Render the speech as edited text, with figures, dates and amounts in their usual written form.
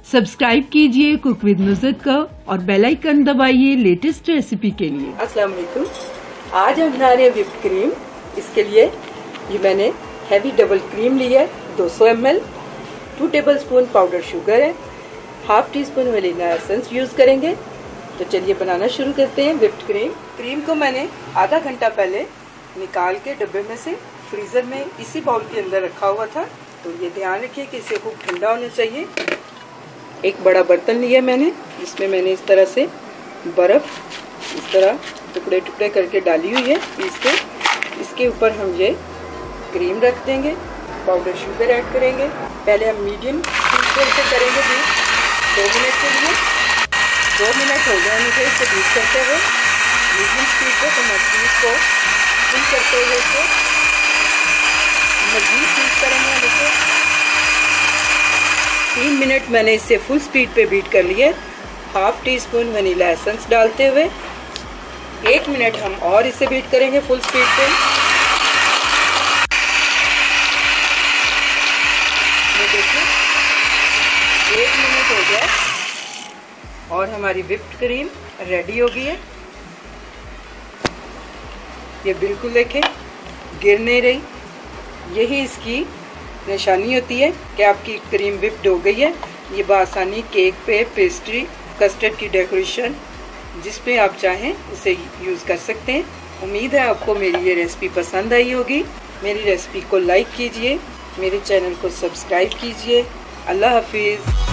Subscribe कीजिए cook with Nuzhat का और बेल आइकन दबाइए लेटेस्ट रेसिपी के लिए। अस्सलाम वालेकुम। आज हम बना रहे हैं व्हिप्ड क्रीम। इसके लिए ये मैंने हैवी डबल क्रीम ली है 200 ml, 2 टेबलस्पून पाउडर शुगर है, half teaspoon vanilla essence use करेंगे। तो चलिए बनाना शुरू करते हैं व्हिप्ड क्रीम। क्रीम को मैंने आधा घंटा पहले निकाल के डब्बे में से फ्रीजर में इसी बाउल के अंदर रखा हुआ था। तो ये ध्यान रखिए कि इसे खूब ठंडा होना चाहिए। एक बड़ा बर्तन लिया मैंने, जिसमें मैंने इस तरह से बर्फ इस तरह टुकड़े टुकड़े करके डाली हुई है पीस के। इसके ऊपर हम ये क्रीम रख देंगे, पाउडर शुगर ऐड करेंगे। पहले हम मीडियम स्पीड से करेंगे बीट 2 मिनट के लिए। 2 मिनट हो गए मुझे इसे बीट करते हुए मीडियम स्पीड पे। तो मछली को फुल करते हुए इसे मज़ीद बीट करेंगे हम इसे। 3 मिनट मैंने इसे फुल स्पीड पे बीट कर लिया। Half teaspoon vanilla essence डालते हुए 1 मिनट हम और इसे बीट करेंगे फुल स्पीड पे। ये देखिए 1 मिनट हो गया और हमारी व्हिप्ड क्रीम रेडी हो गई है। ये बिल्कुल देखें गिर नहीं रही। यही इसकी निशानी होती है कि आपकी क्रीम व्हिप्ड हो गई है। ये बआसानी केक पे, पेस्ट्री, कस्टर्ड की डेकोरेशन जिस पे आप चाहें उसे यूज़ कर सकते हैं। उम्मीद है आपको मेरी ये रेसिपी पसंद आई होगी। मेरी रेसिपी को लाइक कीजिए, मेरे चैनल को सब्सक्राइब कीजिए। अल्लाह हाफिज़।